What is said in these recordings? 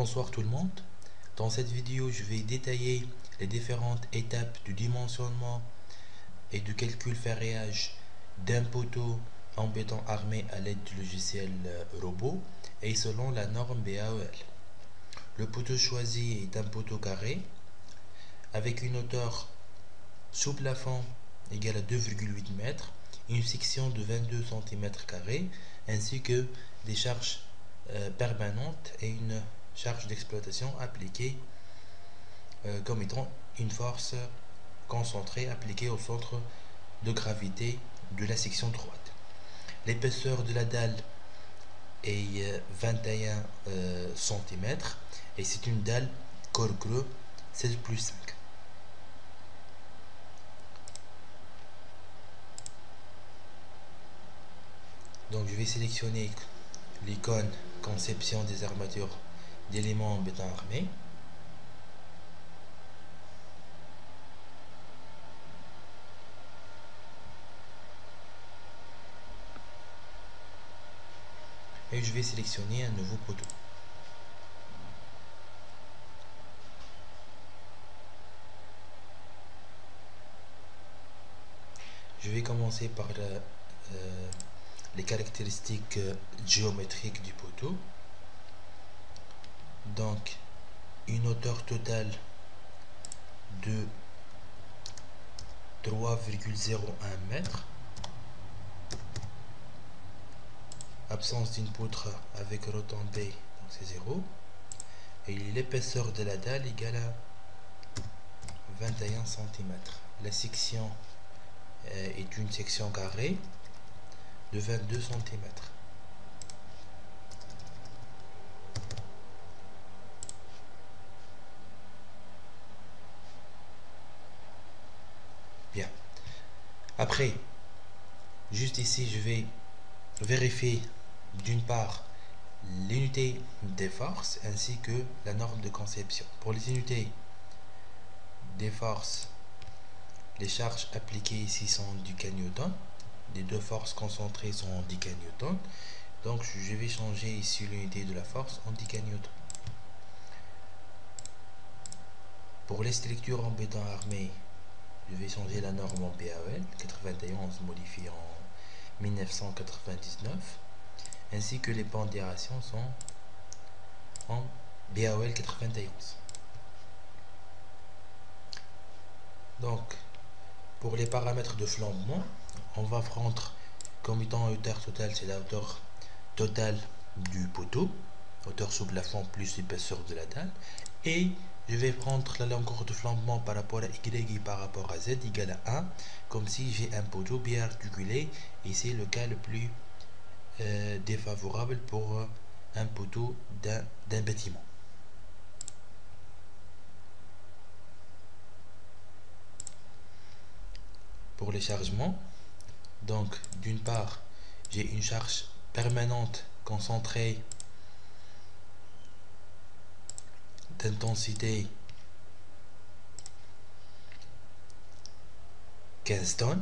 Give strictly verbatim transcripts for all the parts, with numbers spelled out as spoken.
Bonsoir tout le monde. Dans cette vidéo, je vais détailler les différentes étapes du dimensionnement et du calcul ferréage d'un poteau en béton armé à l'aide du logiciel robot et selon la norme B A E L. Le poteau choisi est un poteau carré avec une hauteur sous plafond égale à deux virgule huit mètres, une section de vingt-deux centimètres carrés ainsi que des charges euh, permanentes et une charge d'exploitation appliquée euh, comme étant une force concentrée appliquée au centre de gravité de la section droite. L'épaisseur de la dalle est euh, vingt et un euh, centimètres et c'est une dalle corps creux seize plus cinq. Donc je vais sélectionner l'icône conception des armatures d'éléments en béton armé. Et je vais sélectionner un nouveau poteau. Je vais commencer par la, euh, les caractéristiques euh, géométriques du poteau. Donc, une hauteur totale de trois virgule zéro un mètres. Absence d'une poutre avec retombée, donc c'est zéro. Et l'épaisseur de la dalle égale à vingt et un centimètres. La section euh, est une section carrée de vingt-deux centimètres. Bien. Après, juste ici, je vais vérifier d'une part l'unité des forces ainsi que la norme de conception. Pour les unités des forces, les charges appliquées ici sont dix kilonewtons. Les deux forces concentrées sont dix kilonewtons. Donc je vais changer ici l'unité de la force en dix kilonewtons. Pour les structures en béton armé, je vais changer la norme en B A E L quatre-vingt-onze modifiée en mille neuf cent quatre-vingt-dix-neuf, ainsi que les pondérations sont en B A E L quatre-vingt-onze. Donc, pour les paramètres de flambement, on va prendre comme étant hauteur totale, c'est la hauteur totale du poteau, hauteur sous plafond plus épaisseur de la dalle, et je vais prendre la longueur de flambement par rapport à Y et par rapport à Z égale à un, comme si j'ai un poteau bien articulé, et c'est le cas le plus euh, défavorable pour euh, un poteau d'un d'un bâtiment. Pour les chargements, donc d'une part, j'ai une charge permanente concentrée d'intensité quinze tonnes.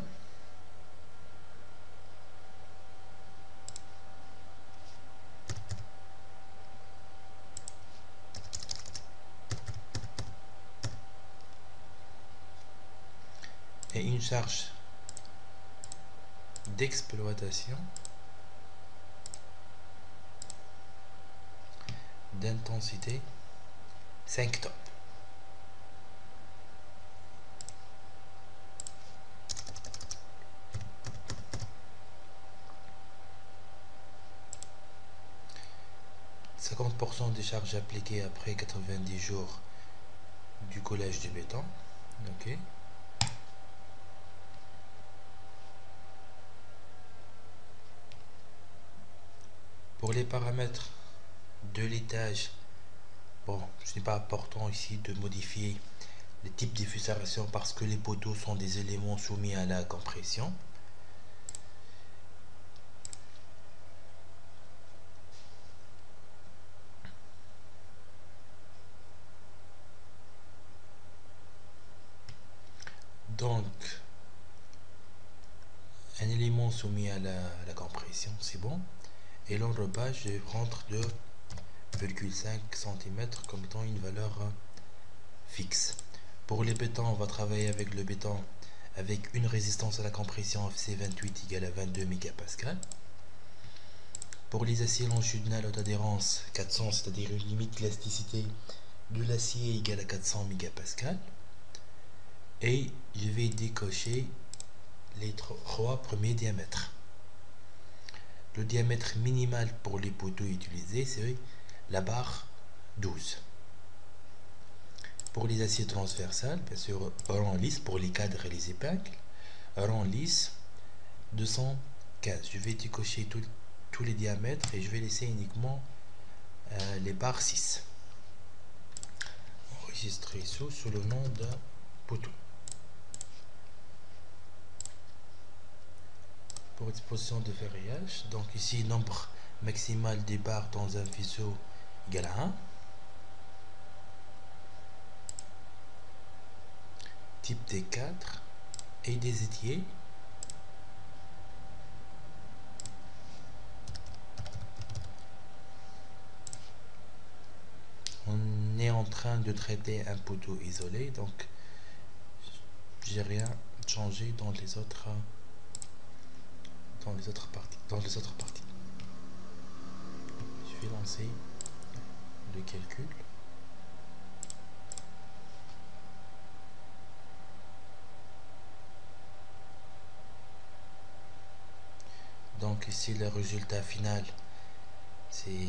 Et une charge d'exploitation d'intensité cinq tonnes. cinquante pour cent des charges appliquées après quatre-vingt-dix jours du collage du béton. Ok. Pour les paramètres de l'étage, bon, ce n'est pas important ici de modifier le type de fixation parce que les poteaux sont des éléments soumis à la compression. Donc, un élément soumis à la, à la compression, c'est bon. Et l'enrobage, je vais prendre de virgule cinq centimètres comme étant une valeur fixe. Pour les bétons, on va travailler avec le béton avec une résistance à la compression F C vingt-huit égale à vingt-deux mégapascales. Pour les aciers longitudinales haute adhérence, quatre cents, c'est-à-dire une limite d'élasticité de l'acier égale à quatre cents mégapascales. Et je vais décocher les trois premiers diamètres. Le diamètre minimal pour les poteaux utilisés, c'est la barre douze. Pour les aciers transversales, bien sûr, rang lisse pour les cadres et les épingles, rang lisse deux cent quinze. Je vais décocher tout, tous les diamètres et je vais laisser uniquement euh, les barres six. Enregistrer ça sous le nom d'un poteau. Pour exposition de ferraillage, donc ici nombre maximal des barres dans un faisceau égale à un. Type T quatre et des étiers. On est en train de traiter un poteau isolé, donc j'ai rien changé dans les autres dans les autres parties dans les autres parties. Je vais lancer le calcul. Donc ici le résultat final c'est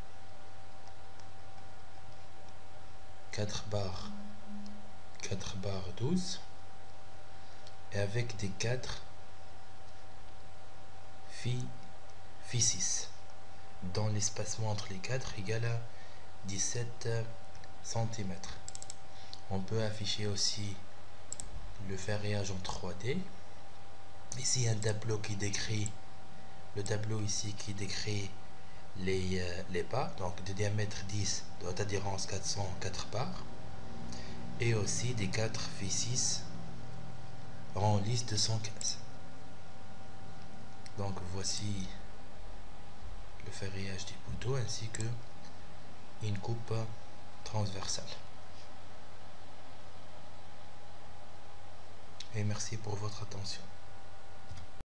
quatre barres quatre barres douze et avec des quatre phi phi six dans l'espacement entre les quatre égale à dix-sept centimètres. On peut afficher aussi le ferraillage en trois D. Ici un tableau qui décrit le tableau ici qui décrit les, euh, les barres, donc de diamètre dix, de haute adhérence quatre cents, quatre barres, et aussi des quatre phi six rang lisse deux cent quinze. Donc voici le ferraillage du poteau ainsi que une coupe transversale. Et merci pour votre attention.